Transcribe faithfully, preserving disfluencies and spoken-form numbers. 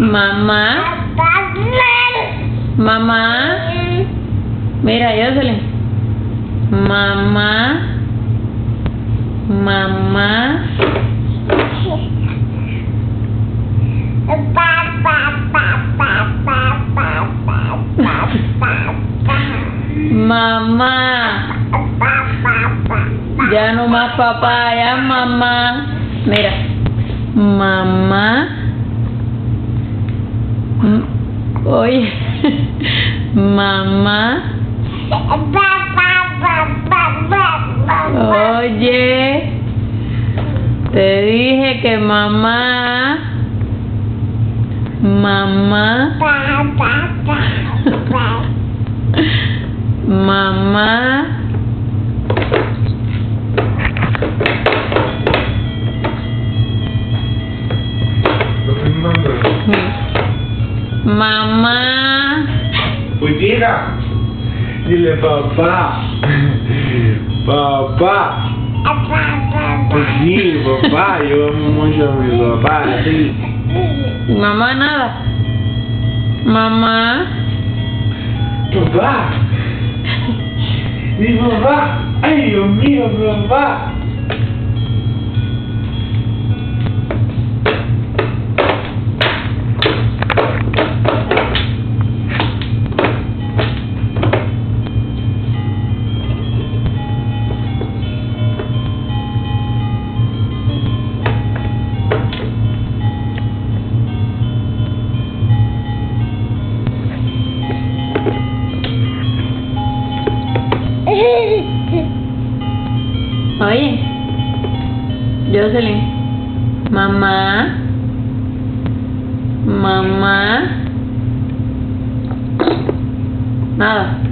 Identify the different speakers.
Speaker 1: Mamá. Mamá. Mira, Jocelyn. Mamá. Mamá. Mamá. Ya no más papá, ya mamá. Mira. Mamá. Mm, Oye. Mamá. Oye. Te dije que mamá. Mamá. Mamá. Mamá.
Speaker 2: Pues diga, dile papá, papá. Pues sí, papá, yo amo mucho a mi papá, sí.
Speaker 1: Mamá nada. Mamá.
Speaker 2: Papá. Mi papá. Ay, Dios mío, papá.
Speaker 1: Oye, Jocelyn, mamá, mamá, nada.